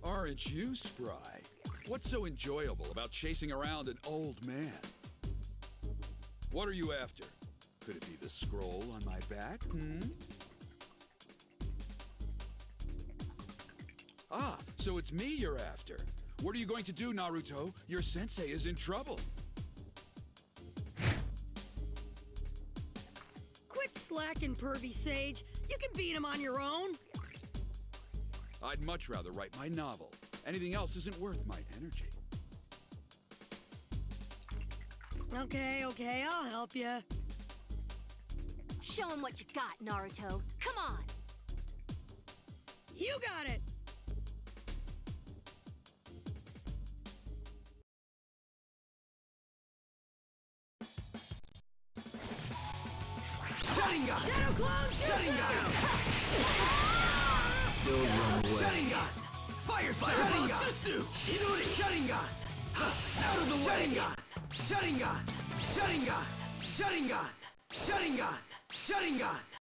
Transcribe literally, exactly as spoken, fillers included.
Aren't you spry? What's so enjoyable about chasing around an old man? What are you after? Could it be the scroll on my back, hmm? Ah, so it's me you're after. What are you going to do, Naruto? Your sensei is in trouble. Quit slacking, pervy sage. You can beat him on your own. I'd much rather write my novel. Anything else isn't worth my energy. Okay, okay, I'll help you. Show him what you got, Naruto. Come on! You got it! Sharingan! Shadow Clone! Sharingan! Don't run away. Sharingan! Fire Fire Sharingan! Chidori! Sharingan! Out of the way! Sharingan! Sharingan! Sharingan! Sharingan! Sharingan!